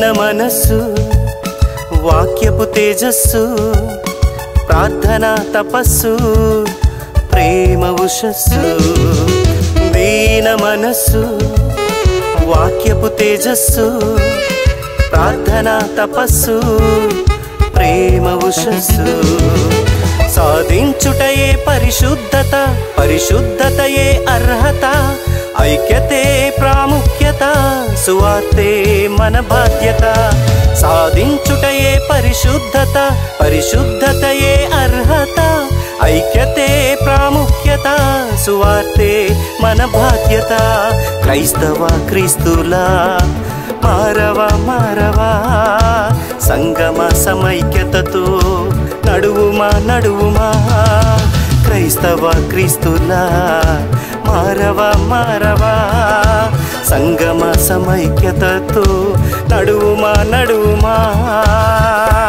మనస్సు వాక్యపు తేజస్సు ప్రార్థనా తపస్సు ప్రేమ ఉషస్సు దీన మనస్సు వాక్యపు తేజస్సు ప్రార్థనా తపస్సు ప్రేమ ఉషస్సు సాధించుటయే పరిశుద్ధత పరిశుద్ధతయే అర్హత ఐక్యతే ప్రాముఖ్యత సువార్తే మన బాధ్యత సాధించుటయే పరిశుద్ధత పరిశుద్ధతయే అర్హత ఐక్యతే ప్రాముఖ్యత సువార్తే మన బాధ్యత క్రైస్తవ క్రీస్తులా మారవా మారవా సంగమ సమైక్యతతో నడువుమా నడువుమా క్రైస్తవ క్రీస్తులా మారవా మారవా సంగమ సమైక్యతతో నడువుమా నడువుమా